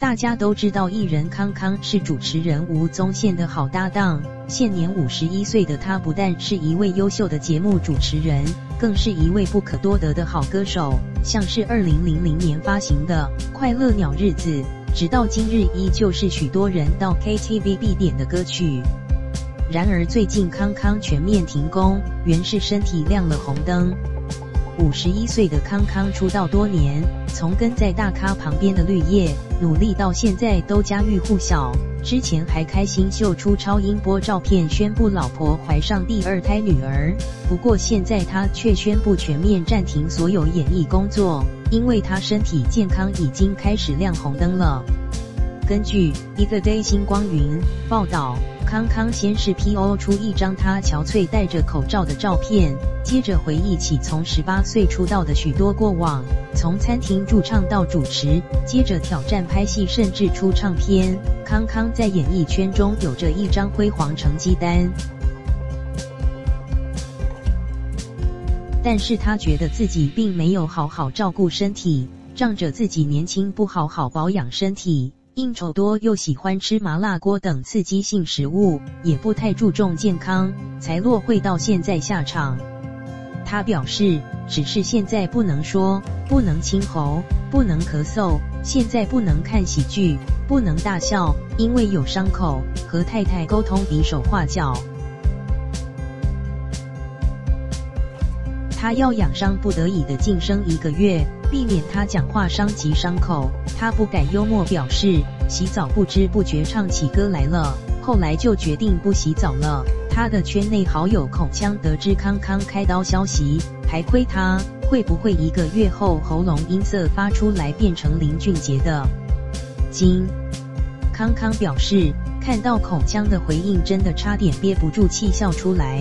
大家都知道艺人康康是主持人吴宗宪的好搭档，现年51岁的他不但是一位优秀的节目主持人，更是一位不可多得的好歌手。像是2000年发行的《快乐鸟日子》，直到今日依旧是许多人到 KTV 必点的歌曲。然而最近康康全面停工，原是身体亮了红灯。51岁的康康出道多年，从跟在大咖旁边的绿叶努力到现在都家喻户晓，之前还开心秀出超音波照片宣布老婆怀上第2胎女儿。不过现在他却宣布全面暂停所有演艺工作，因为他身体健康已经开始亮红灯了。根据 Everyday 星光云报道，康康先是 PO 出一张他憔悴戴着口罩的照片，接着回忆起从18岁出道的许多过往，从餐厅驻唱到主持，接着挑战拍戏，甚至出唱片。康康在演艺圈中有着一张辉煌成绩单，但是他觉得自己并没有好好照顾身体，仗着自己年轻不好好保养身体，应酬多又喜欢吃麻辣锅等刺激性食物，也不太注重健康，才落会到现在下场。他表示，只是现在不能说，不能清喉，不能咳嗽，现在不能看喜剧，不能大笑，因为有伤口，和太太沟通比手画脚。他要养伤，不得已的晋升1个月，避免他讲话伤及伤口。他不改幽默表示，洗澡不知不觉唱起歌来了，后来就决定不洗澡了。他的圈内好友口腔得知康康开刀消息，还亏他会不会1个月后喉咙音色发出来变成林俊杰的金。康康表示，看到口腔的回应真的差点憋不住气笑出来。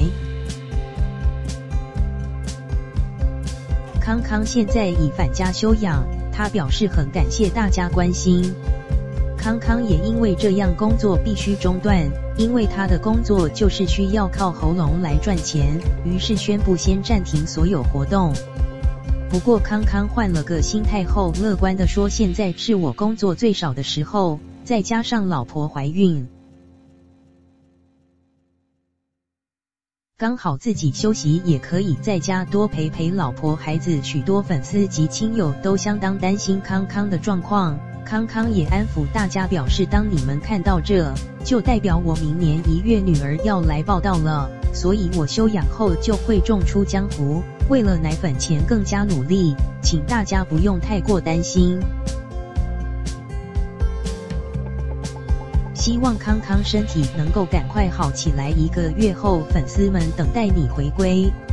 康康现在已返家休养，他表示很感谢大家关心。康康也因为这样工作必须中断，因为他的工作就是需要靠喉咙来赚钱，于是宣布先暂停所有活动。不过康康换了个心态后，乐观地说，现在是我工作最少的时候，再加上老婆怀孕，刚好自己休息，也可以在家多陪陪老婆孩子。许多粉丝及亲友都相当担心康康的状况，康康也安抚大家表示，当你们看到这，就代表我明年1月女儿要来报到了，所以我休养后就会重出江湖，为了奶粉钱更加努力，请大家不用太过担心。希望康康身体能够赶快好起来，1个月后粉丝们等待你回归。